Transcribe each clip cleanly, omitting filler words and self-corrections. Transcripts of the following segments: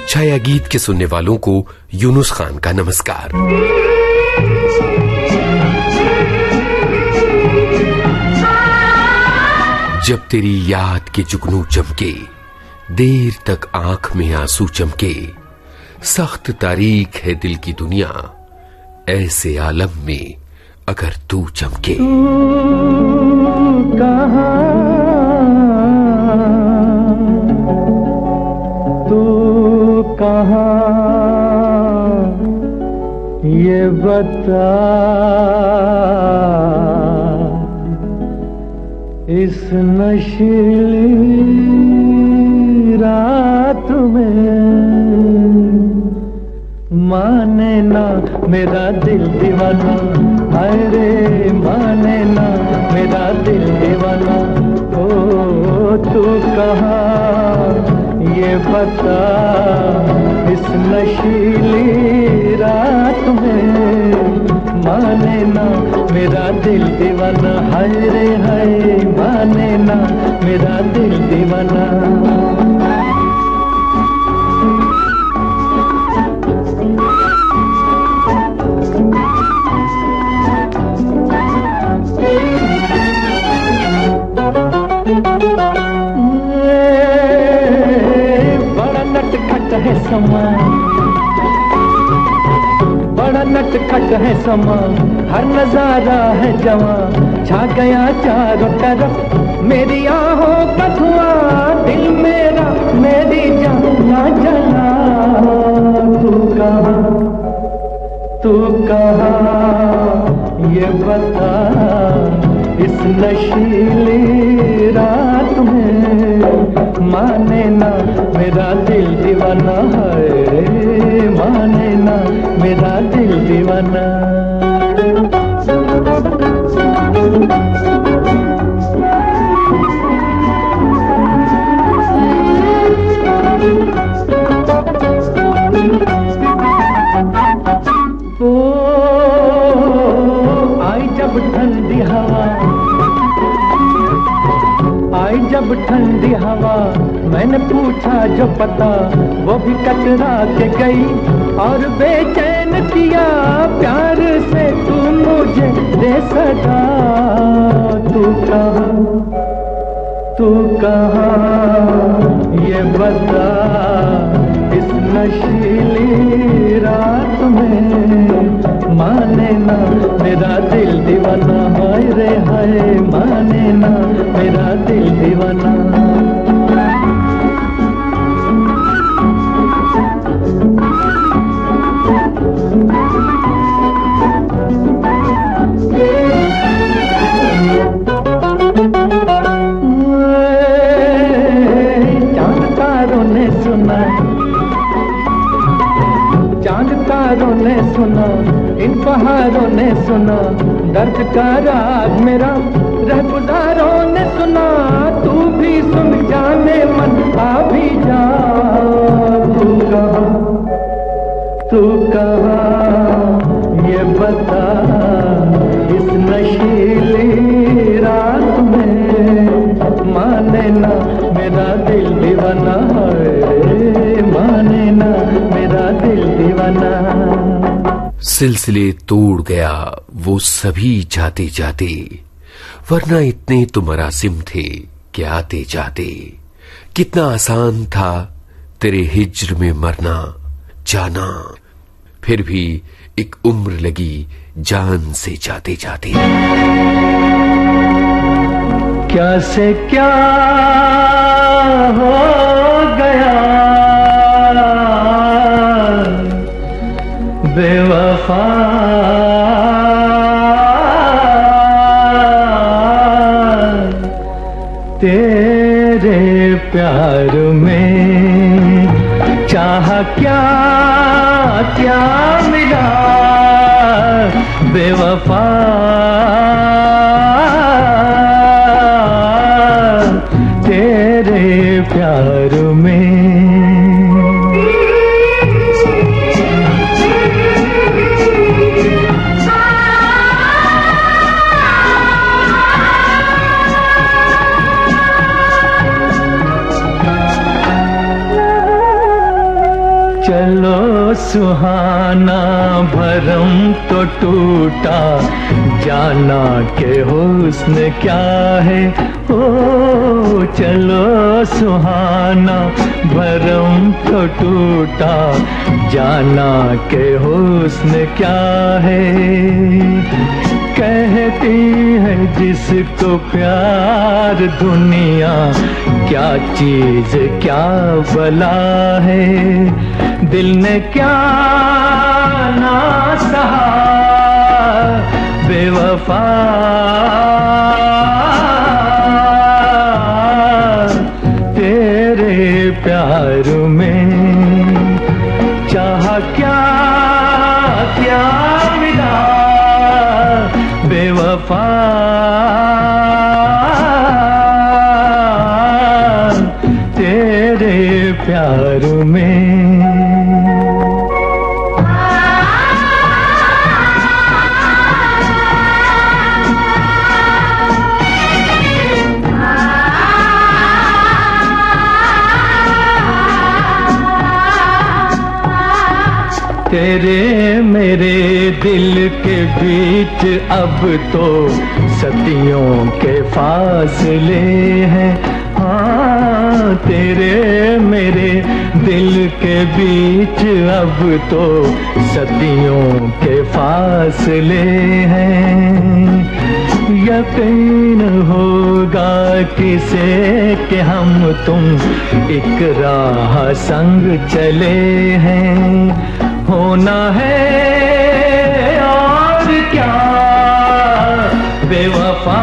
छाया गीत के सुनने वालों को यूनुस खान का नमस्कार। जब तेरी याद के जुगनू चमके, देर तक आंख में आंसू चमके, सख्त तारीख है दिल की दुनिया, ऐसे आलम में अगर तू चमके। तू कहाँ ये बता, इस नशीली रात में माने ना मेरा दिल दीवाना, अरे माने ना मेरा दिल दीवाना। ओ तू कहाँ ये बता, इस नशीली रात में माने ना मेरा दिल दीवाना, हाय रे हाय माने ना मेरा दिल दीवाना। बड़ा नटखट है समा, बड़ा नटखट है समा, हर नजारा है जवां, छा गया चारों तरफ मेरी आहों का धुआं, दिल मेरा मेरी जान जला। तू कहाँ ये बता, इस नशीली रात में माने ना मेरा दिल दीवाना, है माने ना मेरा दिल दीवाना। ओ आई जब ठंडी हवा, आई जब ठंडी हवा, मैंने पूछा जो पता, वो भी कतरा के गई और बेचैन किया प्यार से तू मुझे दे सदा। तू कहाँ ये बता, इस नशीली रात में माने ना मेरा दिल दीवाना, हाय रे हाय माने ना मेरा दिल दीवाना। चांद तारों ने सुना, चांद तारों ने सुना, इन पहाड़ों ने सुना, दर्द का राग मेरा रहगुजारों ने सुना। तू भी सुन जाने मन आ भी जा। तू कहाँ ये बता, इस नशीली रात में माने ना मेरा दिल दीवाना, है माने ना मेरा दिल दीवाना। सिलसिले तोड़ गया वो सभी जाते जाते, वरना इतने तो मरासिम थे कि आते जाते। कितना आसान था तेरे हिज्र में मरना जाना, फिर भी एक उम्र लगी जान से जाते जाते। क्या से क्या हो गया बेवफा, तेरे प्यार में चाहा क्या क्या मिला बेवफा, तेरे प्यार में। चलो सुहाना भरम तो टूटा, जाना के हुस्न क्या है। ओ चलो सुहाना भरम तो टूटा, जाना के हुस्न क्या है। कहती है जिसको प्यार दुनिया, क्या चीज क्या भला है। दिल ने क्या ना सहा बेवफा, तेरे प्यार में चाहा क्या क्या मिला बेवफा। तेरे प्यार में तेरे मेरे दिल के बीच अब तो सदियों के फासले हैं। हाँ तेरे मेरे दिल के बीच अब तो सदियों के फासले हैं। यकीन होगा किसे कि हम तुम एक राह संग चले हैं। होना है और क्या बेवफा,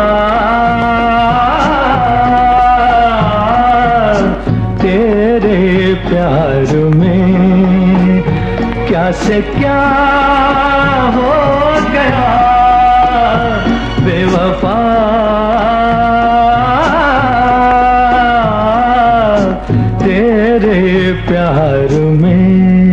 तेरे प्यार में क्या से क्या हो गया बेवफा। तेरे प्यार में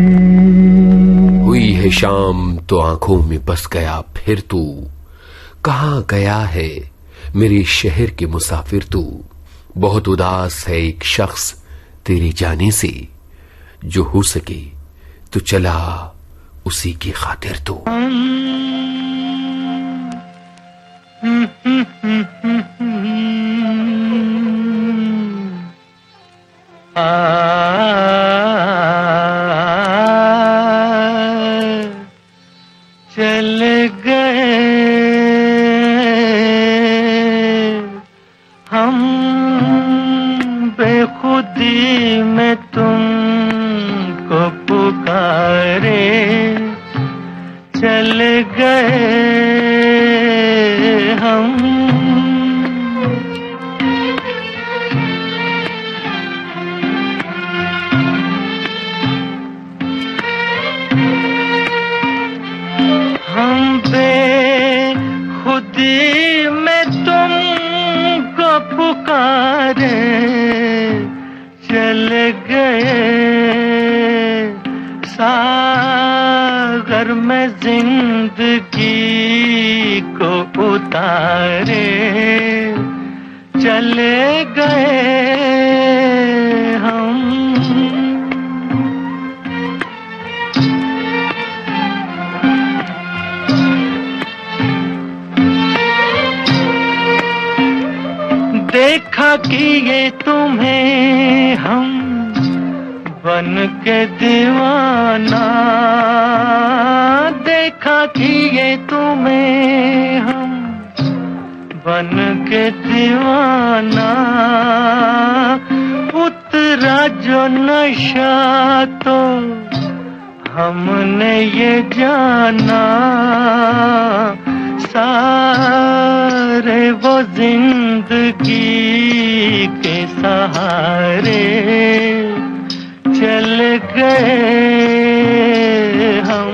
शाम तो आंखों में बस गया फिर तू, कहाँ गया है मेरे शहर के मुसाफिर तू। बहुत उदास है एक शख्स तेरे जाने से, जो हो सके तो चला उसी की खातिर तू। चले गए हम बेखुदी में तुमको पुकारे। चले गए हम बेखुदी में तुमको पुकारे। चले गए सागर में जिंदगी को उतारे। चले गए हम देखा कि ये तुम्हें हम बन के दीवाना। देखा कि ये तुम्हें हम बन के दीवाना। उतरा जो नशा तो हमने ये जाना। सारे वो जिंदगी के सहारे चले गए हम।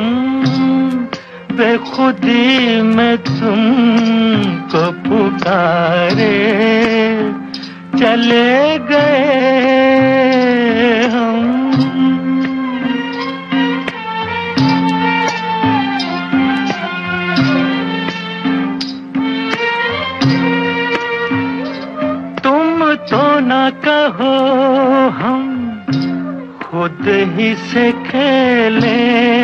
बेखुदी में तुमको पुकारे। चले गए हम। तो न कहो हम खुद ही से खेले,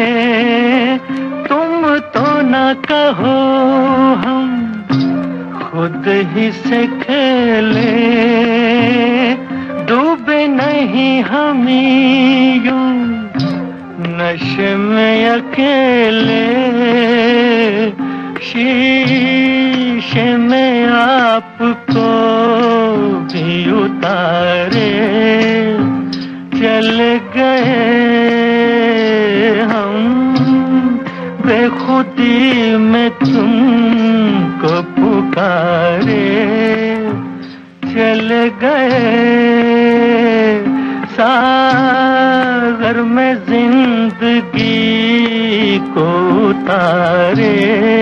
तुम तो न कहो हम खुद ही से खेले, डूबे नहीं हम यूं नशे में अकेले, शीशे में आपको भी उतारे चल गए हम, बेखुदी में तुमको पुकारे चल गए, सागर में जिंदगी को उतारे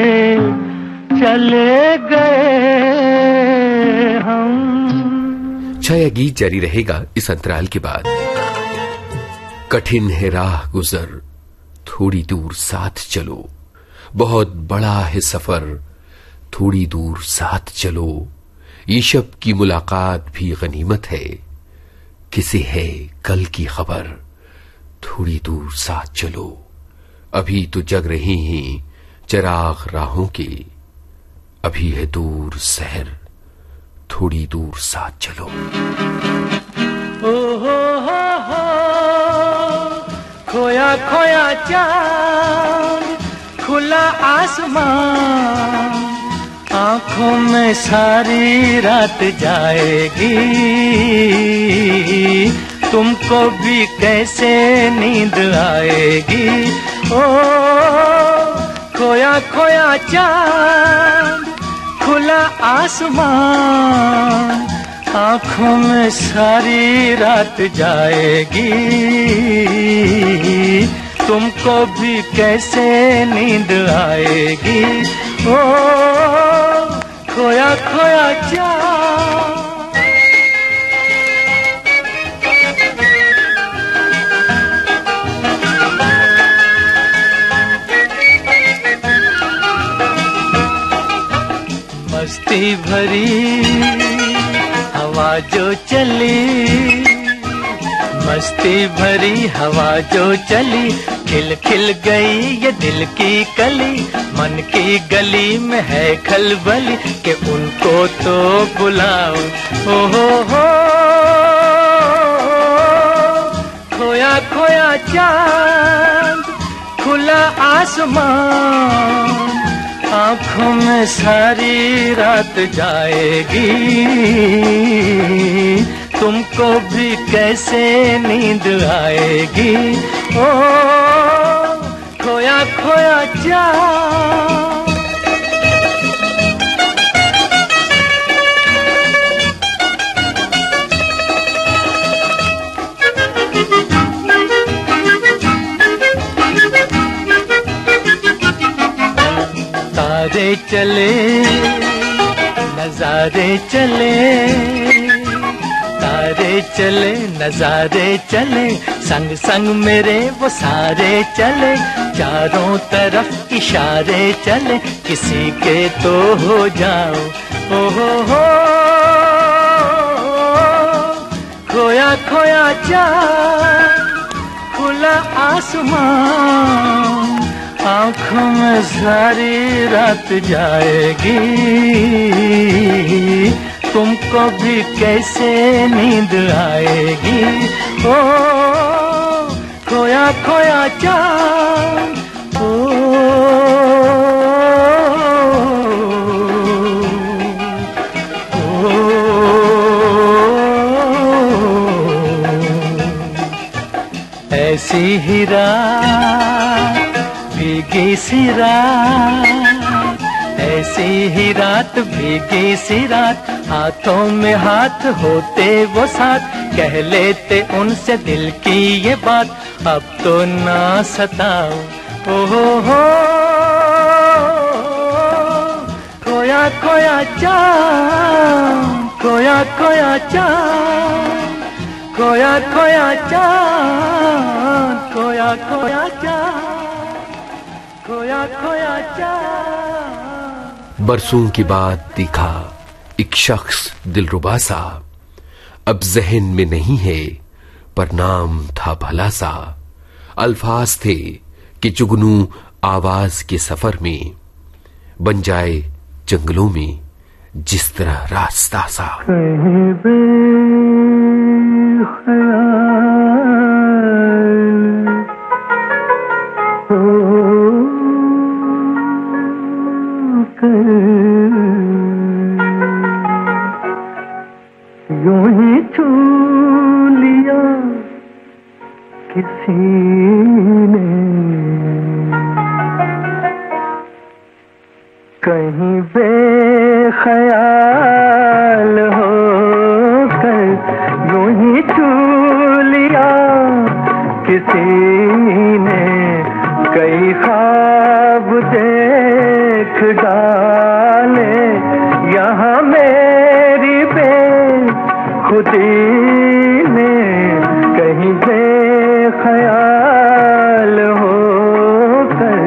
चले गए हम। छाया गीत जारी रहेगा इस अंतराल के बाद। कठिन है राह गुजर, थोड़ी दूर साथ चलो, बहुत बड़ा है सफर, थोड़ी दूर साथ चलो, ये शब की मुलाकात भी गनीमत है, किसे है कल की खबर, थोड़ी दूर साथ चलो, अभी तो जग रही हैं चिराग राहों के, अभी है दूर शहर, थोड़ी दूर साथ चलो। ओ हो, खोया खोया चांद, खुला आसमान, आंखों में सारी रात जाएगी, तुमको भी कैसे नींद आएगी। ओ खोया खोया चांद, खुला आसमान, आंखों में सारी रात जाएगी, तुमको भी कैसे नींद आएगी। ओ खोया खोया चांद। मस्ती भरी हवा जो चली, मस्ती भरी हवा जो चली, खिल खिल गई ये दिल की कली, मन की गली में है खलबली, कि उनको तो बुलाओ। ओ हो, खोया खोया चांद, खुला आसमान, आँखों में सारी रात जाएगी, तुमको भी कैसे नींद आएगी। ओ खोया खोया चांद। तारे चले नजारे चले, तारे चले नजारे चले, संग संग मेरे वो सारे चले, चारों तरफ इशारे चले, किसी के तो हो जाओ। ओ हो, खोया खोया चांद, खुला आसमान, आँखों में सारी रात जाएगी, तुमको भी कैसे नींद आएगी। ओ खोया खोया चांद। ओ ऐसी ही रात, भीगी सी रात, ऐसी ही रात भीगी सी रात, हाथों में हाथ होते वो साथ, कह लेते उनसे दिल की ये बात, अब तो ना सताओ। ओ हो, खोया खोया चांद, खोया खोया चांद, खोया खोया चांद, खोया खोया चांद, खोया खोया चांद। बरसों के बाद देखा एक शख्स दिलरुबा सा, अब जहन में नहीं है पर नाम था भला सा। अल्फाज थे कि जुगनू आवाज के सफर में बन जाए जंगलों में जिस तरह रास्ता सा। यूं ही छू लिया किसी ने, कहीं बेख्याल हो कर यूं ही छू लिया किसी ने, कई ख्वाब देख डाले यहाँ मेरी बेखुदी ने, कहीं बेख्याल हो कर।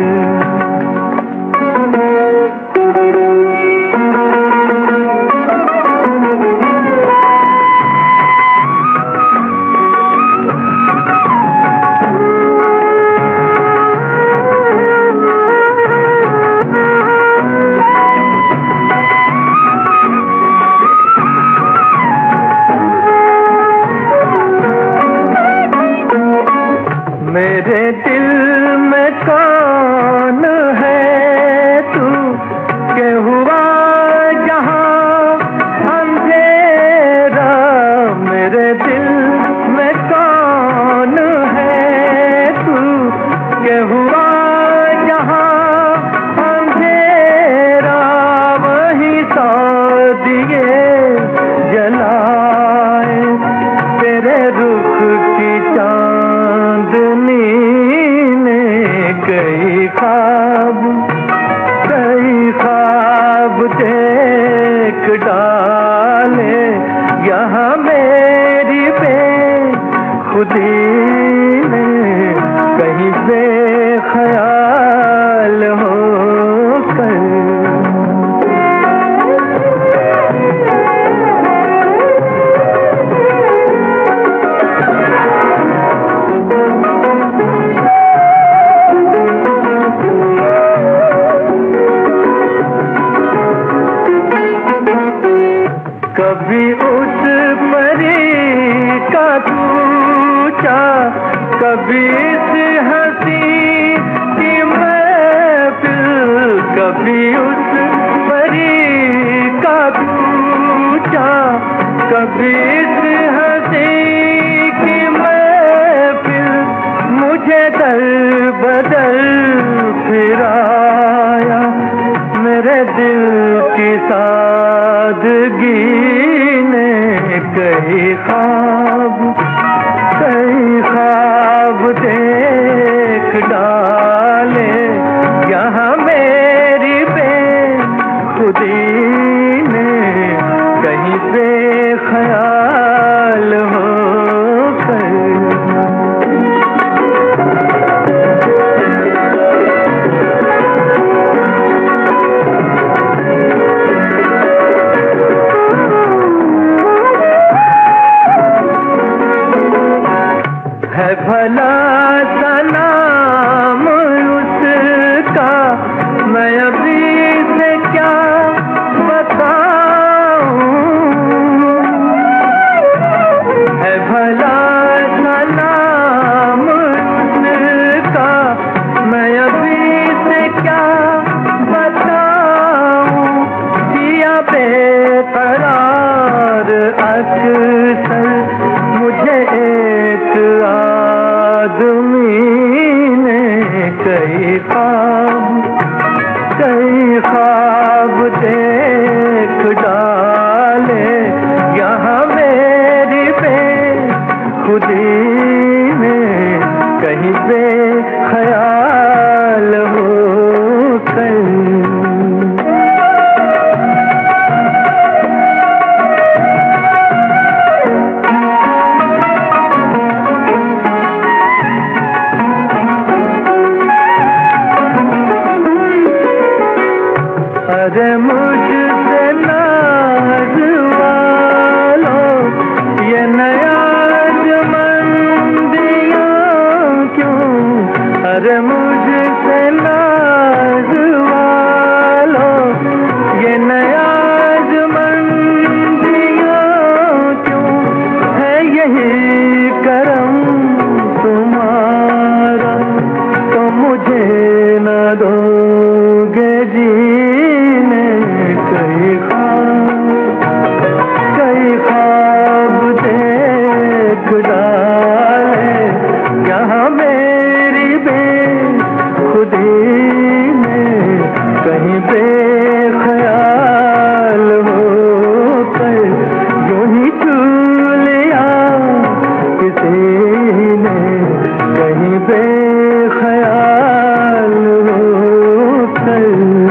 मेरे दिल में कौन है तू के हुआ जहां अंधेरा, मेरे दिल में कौन है तू के हुआ जहां अंधेरा, वही सौ दिए जलाए तेरे रुख की चांदनी ने, कई ख्वाब देख डाले यहाँ मेरी बेखुदी ने, कहीं बेख्याल हो कर। कभी उस परी का कूचा, कभी इस हंसी की महफिल, कभी उस परी का कूचा, कभी इस हंसी की महफिल, मुझे दर बदर फिराया मेरे दिल की सादगी ने, कई ख्वाब देख डाले यहाँ मेरी बेखुदी ने, कहीं बेख्याल हो कर। है भला सा नाम उसका, मैं अभी से क्या बताऊं, है भला सा नाम उसका, मैं अभी से क्या बताऊं, किया बेकरार अक्सर मुझे एक आदमी ने, कई ख्वाब देख डाले यहाँ मेरी बेखुदी ने, कहीं बेख्याल हो कर। अरे मुझसे नाज वालो ये नया जमाना बेख्याल होकर।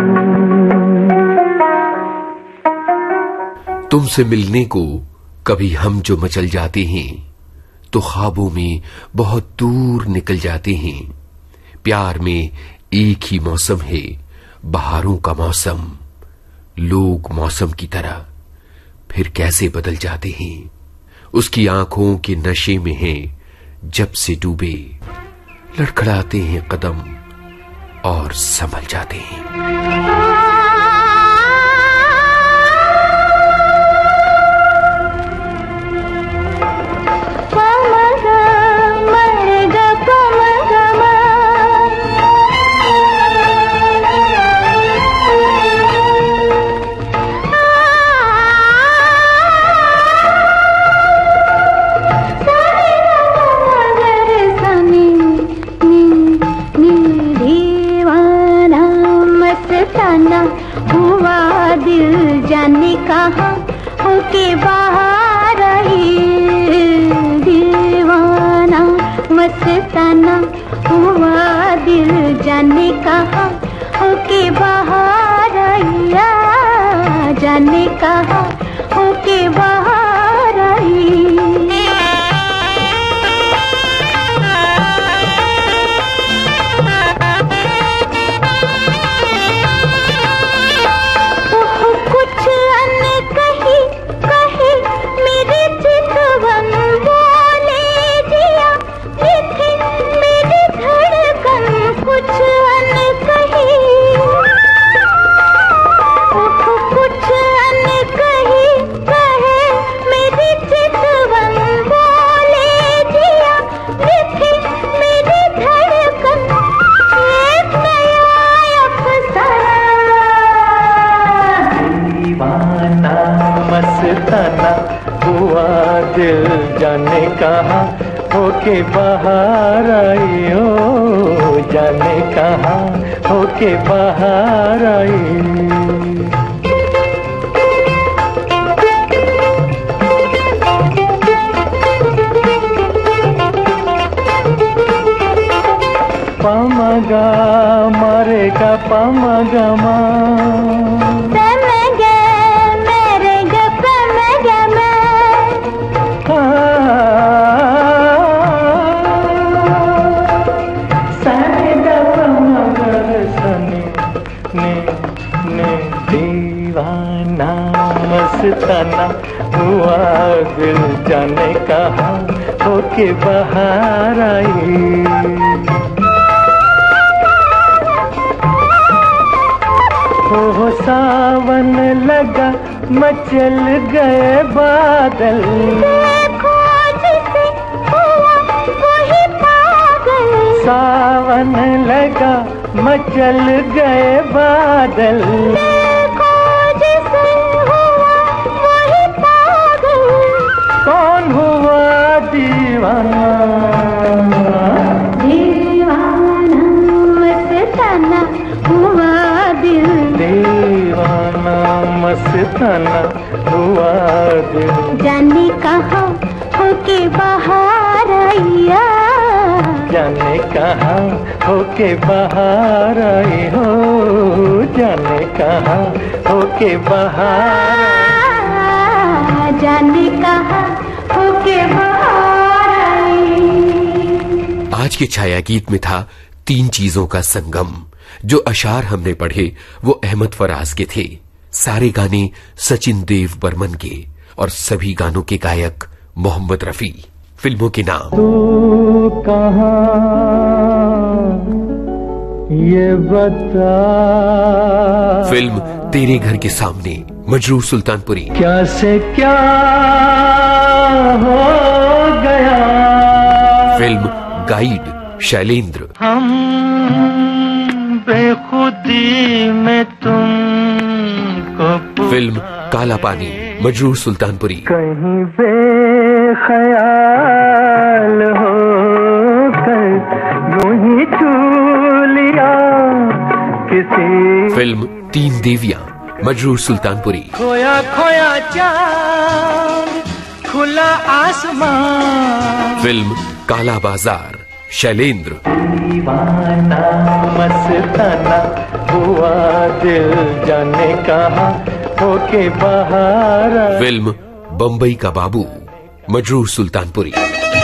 तुमसे मिलने को कभी हम जो मचल जाते हैं तो ख्वाबों में बहुत दूर निकल जाते हैं। प्यार में एक ही मौसम है, बहारों का मौसम। लोग मौसम की तरह फिर कैसे बदल जाते हैं। उसकी आंखों के नशे में हैं जब से डूबे, लड़खड़ाते हैं कदम और संभल जाते हैं। जाने कहाँ होके बाहर आई, दीवाना मस्ताना हुआ दिल जाने कहाँ होके बाहर आई, जाने कहाँ होके बाहर आई। मस्ताना हुआ दिल जाने कहाँ होके बाहर आई, ओ जाने कहाँ होके बाहर आई। पामगा मरेगा पामगा मा दीवाना मस्ताना हुआ दिल जाने कहाँ होके बाहर आई। हो सावन लगा मचल गए बादल, देखो जिसे हुआ वही पागल। सावन लगा मचल गए बादल, देखो जिसे हुआ वही पागल। कौन हुआ दीवाना, दीवाना मस्ताना हुआ दिल, दीवाना मस्ताना हुआ दिल जाने कहाँ होके बाहर आया, जाने कहाँ होके बाहर आई, हो जाने कहाँ होके बाहर आई, जाने कहाँ होके बाहर आई। आज के छाया गीत में था 3 चीजों का संगम। जो अशार हमने पढ़े वो अहमद फराज के थे, सारे गाने सचिन देव बर्मन के और सभी गानों के गायक मोहम्मद रफी। फिल्मों के नाम तू कहाँ ये बता, फिल्म तेरे घर के सामने मजरूह सुल्तानपुरी, क्या से क्या हो गया, फिल्म गाइड शैलेंद्र, हम बेखुदी में तुमको, फिल्म काला पानी मजरूह सुल्तानपुरी, कहीं बेख्याल होकर यूं ही छू लिया किसी, फिल्म 3 देवियां मजरूह सुल्तानपुरी, खोया खोया चांद खुला आसमान, फिल्म काला बाजार शैलेंद्र। दीवाना मस्ताना हुआ दिल जाने कहाँ होके बाहर आया। फिल्म बंबई का बाबू, मजरूर सुल्तानपुरी।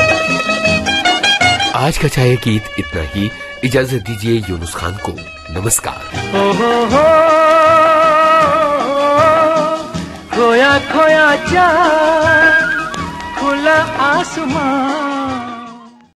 आज का चाय गीत इतना ही। इजाजत दीजिए यूनुस खान को। नमस्कार। हो खोया खोया जा खुला आसमान